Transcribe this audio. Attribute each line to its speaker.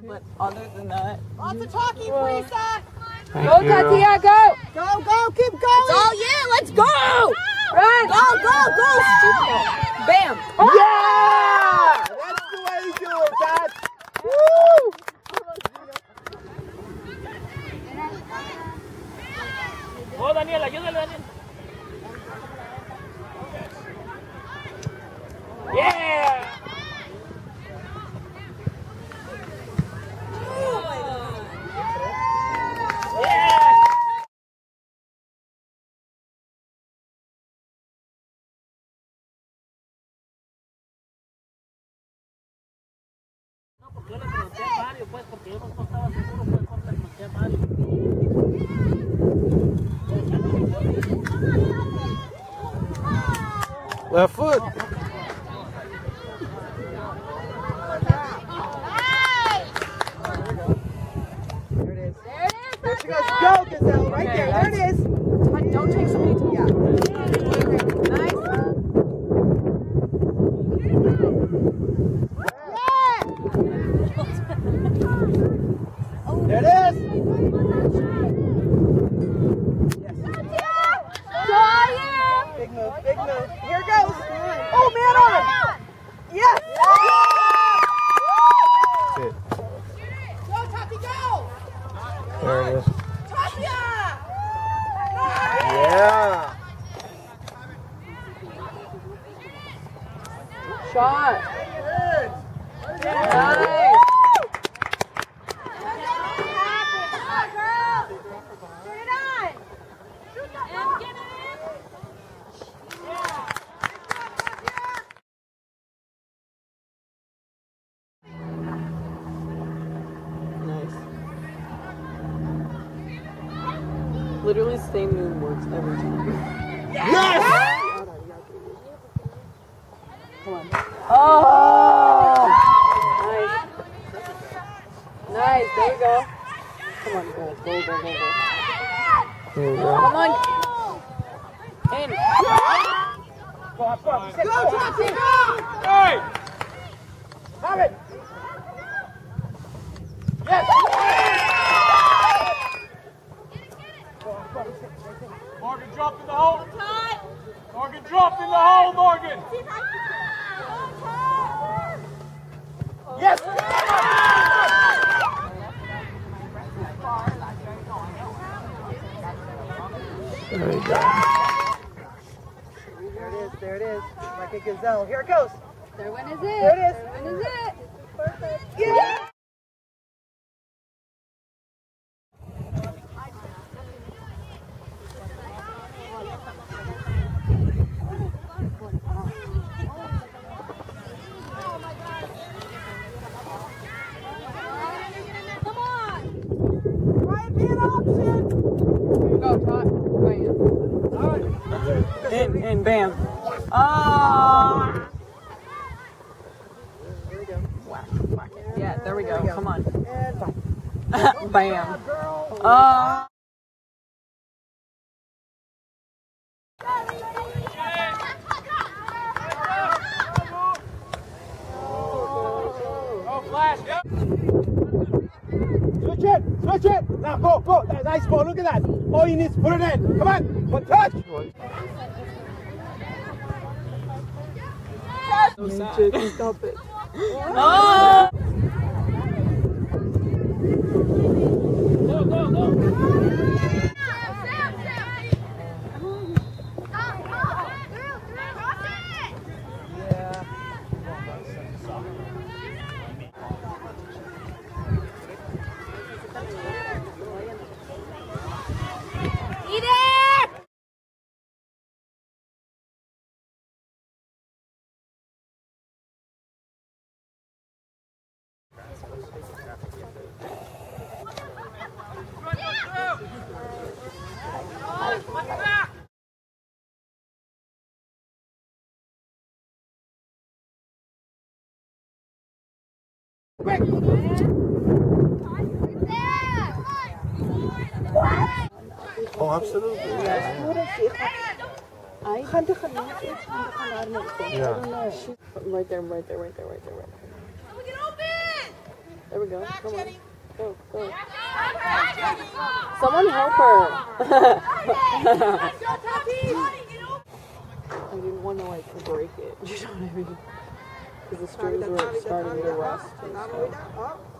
Speaker 1: But other than that,
Speaker 2: lots of talking, Teresa.
Speaker 3: Go, Tatia, go!
Speaker 2: Go, keep going.
Speaker 1: oh yeah, let's go!
Speaker 3: Run!
Speaker 1: Go, stupid! Bam!
Speaker 4: Yeah! That's the way you do it, Dad. Woo!
Speaker 5: Oh, Daniel, ayúdale, Daniel. Yeah!
Speaker 4: Left foot. There it is. There she goes. Go, Gazelle. Right there. There it is.
Speaker 1: Don't take so many times.
Speaker 4: Yeah.
Speaker 1: Nice.
Speaker 4: There it is. Big move. Here it goes. Oh, man on. Yes. That's it.
Speaker 2: Go, Tati, go.
Speaker 4: There it is.
Speaker 2: Tatia.
Speaker 4: Yeah.
Speaker 3: Shot! Nice!
Speaker 1: Nice. Literally, the same move works every time.
Speaker 4: Yes.
Speaker 1: Come on.
Speaker 3: Oh! Nice. Nice, there you go.
Speaker 1: Come on, go.
Speaker 4: There you go.
Speaker 1: Come on. In.
Speaker 4: Go,
Speaker 2: Tati, go.
Speaker 5: Hey!
Speaker 4: Have it. Yes.
Speaker 5: Morgan dropped in the hole. Morgan dropped in the hole, Morgan.
Speaker 4: Yes. There you go. There it is. Like a gazelle. Here it goes.
Speaker 3: There one is it.
Speaker 4: There it is.
Speaker 3: There one is it.
Speaker 4: Perfect. Yeah.
Speaker 3: Go, Tot. Bam.
Speaker 1: In, bam. Ah!
Speaker 4: Here we go.
Speaker 1: Whack it. Yeah, there we go. Come on.
Speaker 4: And fine.
Speaker 1: Bam.
Speaker 5: Go, Flash. Yep.
Speaker 4: Switch it. Now go. Nice ball. Look at that. All you need is put it in. Come on. One touch.
Speaker 1: Stop it.
Speaker 5: Go.
Speaker 4: Oh, absolutely.
Speaker 1: Yeah. Right there.
Speaker 2: We can open.
Speaker 1: There we go.
Speaker 2: Back,
Speaker 1: Come on.
Speaker 2: Jenny.
Speaker 1: Go, go. Someone help her.
Speaker 2: Go, Tati.
Speaker 1: I didn't want to like break it. You know what I mean? Because the strings were starting to rust. And stuff.